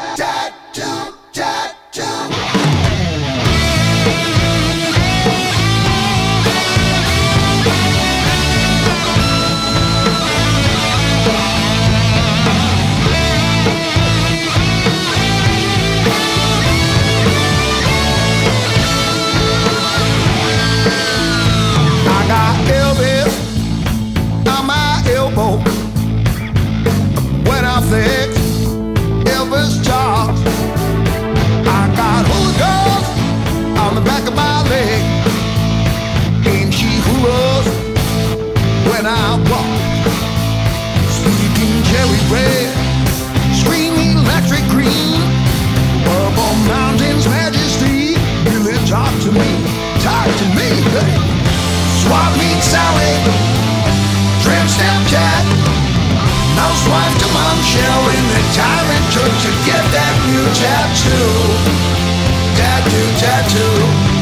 Tattoo, tattoo. I got Elvis on my elbow when I think Elvis Charles. I got hooligans on the back of my leg, and she hooras when I walk. Speaking cherry red, screaming electric green, Purple Mountain's majesty, really talk to me, hey. Swap meet Sally, trim stamp cat, mouse wife to Momshell in the time it took to get that new tattoo. Tattoo, tattoo.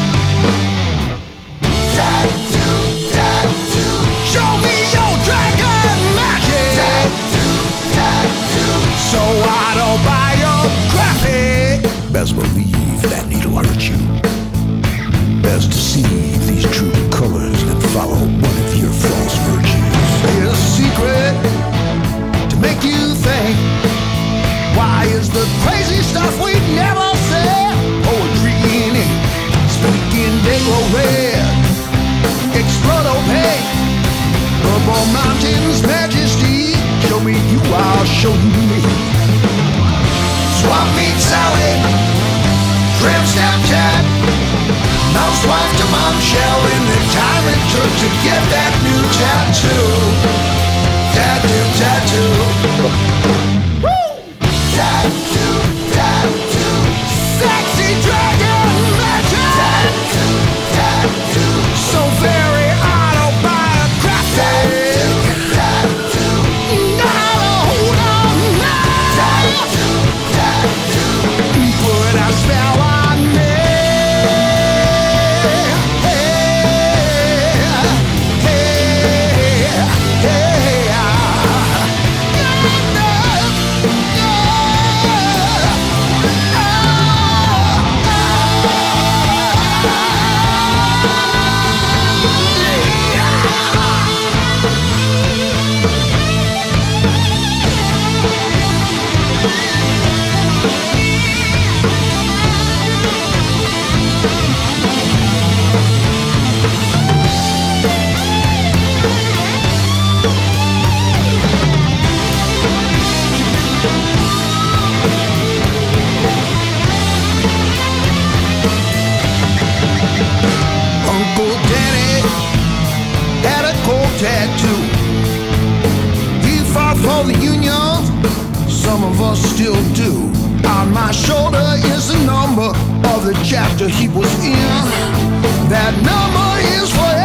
Tattoo, tattoo. Show me your dragon magic. Tattoo, tattoo. So I don't buy your graphic. Best believe that needle hurt you. Best deceive these true colors and follow one of your false virtues. Here's a secret to make you think. Why is the crazy stuff we never said? Poetry in it, speaking Negro red, explode opaque, Purple Mountain's majesty. Show me you, I'll show you me. Swap meet Sally, trim stamp cat, mouse wife to Momshell in the time it took to get that new tattoo. Tattoo, tattoo. Woo! Tattoo, tattoo. Sexy dragon magic. Tattoo, tattoo. So very autobiographic. Tattoo, tattoo. No, tattoo, tattoo. Put a spell on me. Tattoo. He fought for the Union, some of us still do. On my shoulder is the number of the chapter he was in. That number is for